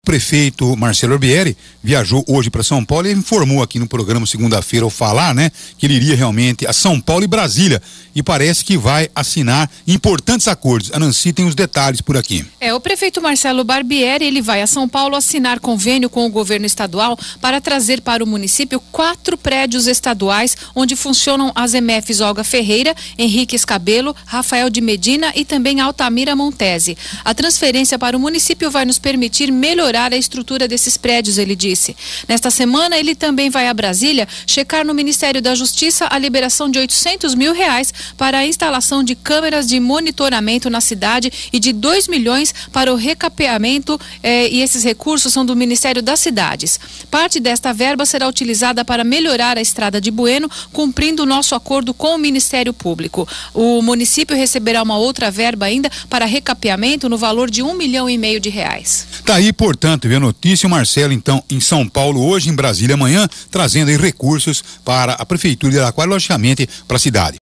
prefeito Marcelo Barbieri viajou hoje para São Paulo e informou aqui no programa segunda-feira ao falar, né, que ele iria realmente a São Paulo e Brasília e parece que vai assinar importantes acordos. A Nancy tem os detalhes por aqui. O prefeito Marcelo Barbieri, ele vai a São Paulo assinar convênio com o governo estadual para trazer para o município 4 prédios estaduais onde funcionam as EMFs Olga Ferreira, Henrique Escabelo, Rafael de Medina e também Altamira Montese. A transferência para o município vai nos permitir melhorar a estrutura desses prédios, ele disse. Nesta semana, ele também vai a Brasília checar no Ministério da Justiça a liberação de R$800 mil para a instalação de câmeras de monitoramento na cidade e de 2 milhões para o recapeamento, e esses recursos são do Ministério das Cidades. Parte desta verba será utilizada para melhorar a estrada de Bueno, cumprindo o nosso acordo com o Ministério Público. O município receberá uma outra verba ainda para recapeamento no valor de R$1,5 milhão de reais. Tá aí, portanto, viu a notícia, o Marcelo então em São Paulo hoje, em Brasília amanhã, trazendo aí recursos para a Prefeitura de Araraquara, logicamente para a cidade.